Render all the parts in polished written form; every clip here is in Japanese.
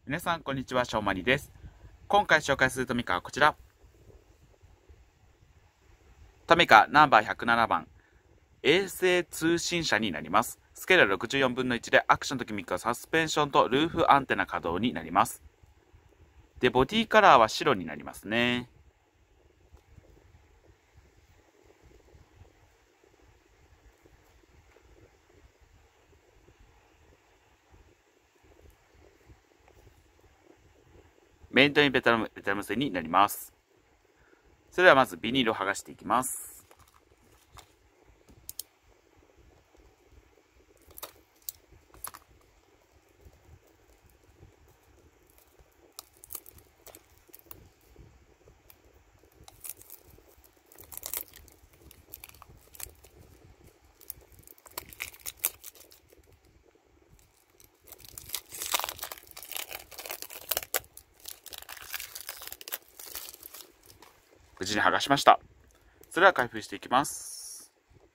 皆さん、こんにちは。しょうまりです。今回紹介するトミカはこちら。トミカナンバー107番。衛星通信車になります。スケール64分の1でアクションとギミックはサスペンションとルーフアンテナ稼働になります。で、ボディカラーは白になりますね。メインとインベタルム製になります。それではまずビニールを剥がしていきます。無事に剥がしました。それでは開封していきます。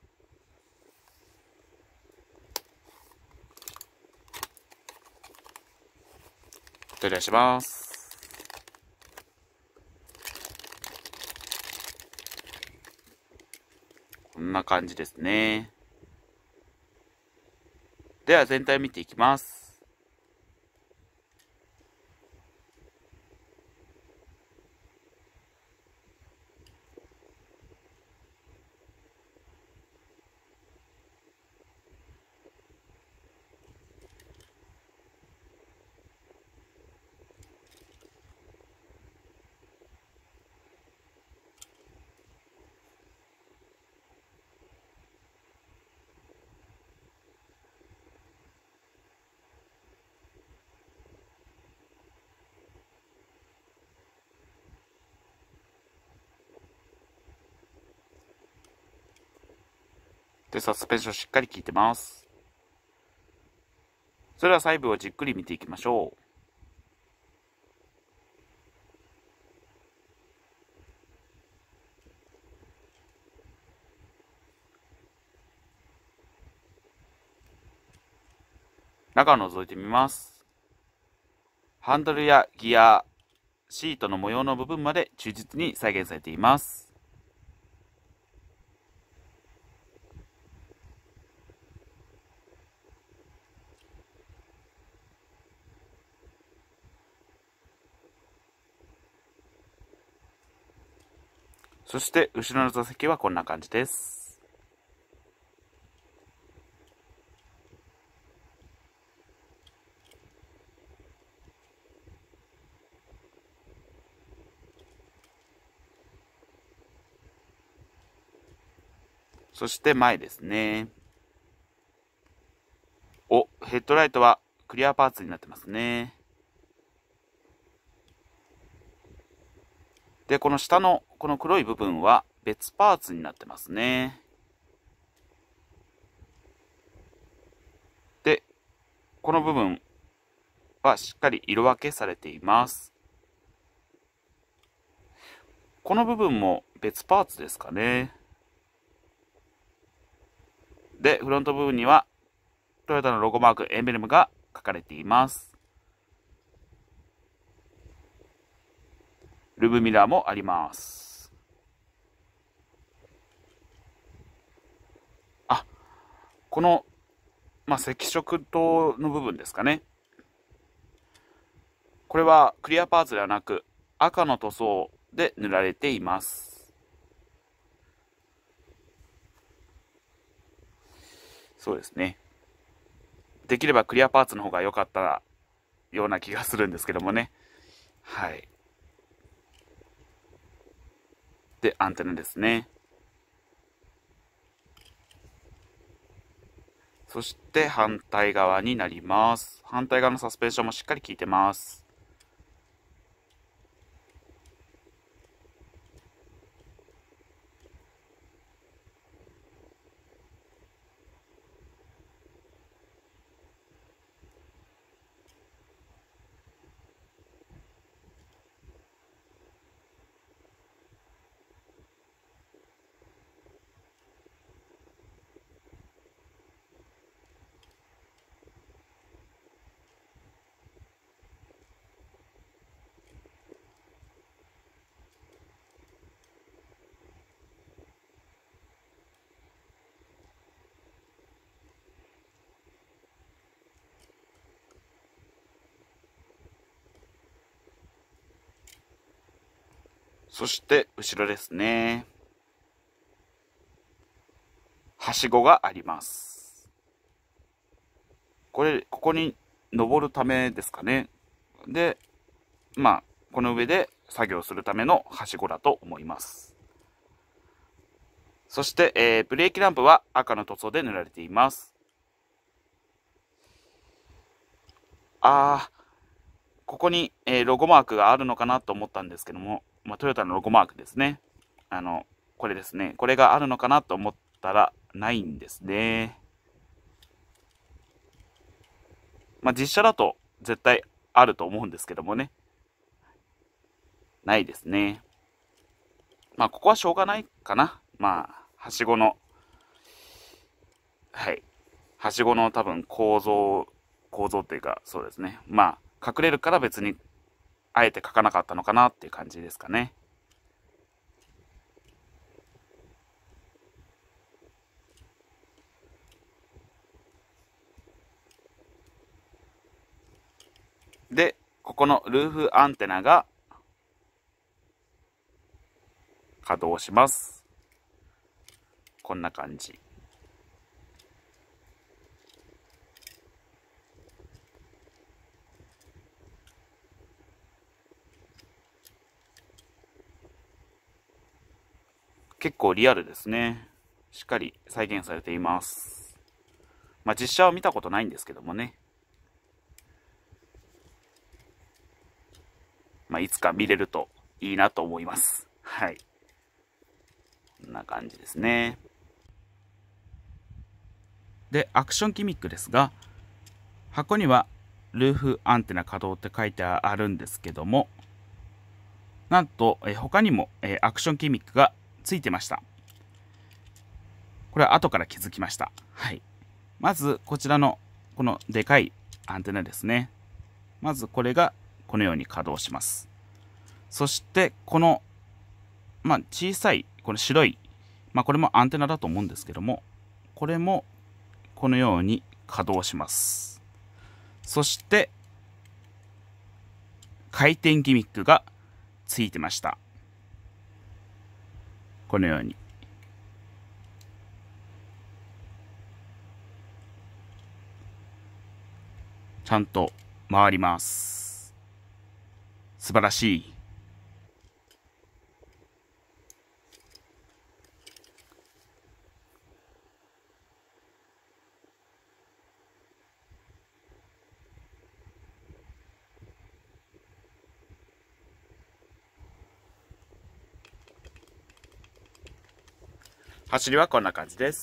取り出します。こんな感じですね。では全体を見ていきます。で、サスペンションしっかり効いてます。それでは細部をじっくり見ていきましょう。中を覗いてみます。ハンドルやギア、シートの模様の部分まで忠実に再現されています。そして後ろの座席はこんな感じです。そして前ですね。ヘッドライトはクリアパーツになってますね。で、この下のこの黒い部分は別パーツになってますね。で、この部分はしっかり色分けされています。この部分も別パーツですかね。で、フロント部分にはトヨタのロゴマーク、エンブレムが書かれています。ルームミラーもあります。この、赤色灯の部分ですかね。これはクリアパーツではなく赤の塗装で塗られています。そうですね。できればクリアパーツの方が良かったような気がするんですけどもね。はい。で、アンテナですね。そして反対側になります。反対側のサスペンションもしっかり効いてます。 そして後ろですね。はしごがあります。ここに登るためですかね。で、この上で作業するためのはしごだと思います。そして、ブレーキランプは赤の塗装で塗られています。ここに、ロゴマークがあるのかなと思ったんですけども、トヨタのロゴマークですね。これですね。これがあるのかなと思ったら、ないんですね。実写だと絶対あると思うんですけどもね。ないですね。ここはしょうがないかな。はしごの、はしごの多分構造っていうか、そうですね。隠れるから別に、あえて書かなかったのかなっていう感じですかね。で、ここのルーフアンテナが稼働します。こんな感じ。結構リアルですね。しっかり再現されています。実写は見たことないんですけどもね。いつか見れるといいなと思います。はい。こんな感じですね。で、アクションギミックですが、箱にはルーフアンテナ稼働って書いてあるんですけども、なんと、他にも、アクションギミックがついてました。これは後から気づきました。はい。まず、こちらの、このでかいアンテナですね。まず、これがこのように稼働します。そして、この、小さい、この白い、これもアンテナだと思うんですけども、これも、このように稼働します。そして、回転ギミックがついてました。このように。ちゃんと回ります。素晴らしい。走りはこんな感じです。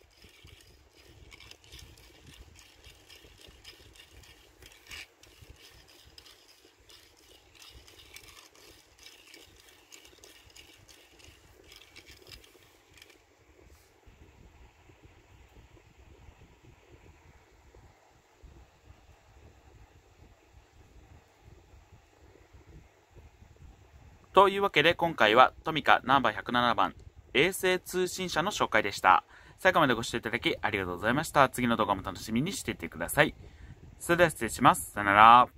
というわけで今回はトミカナンバー107番衛星通信車の紹介でした。最後までご視聴いただきありがとうございました。次の動画も楽しみにしていてください。それでは失礼します。さよなら。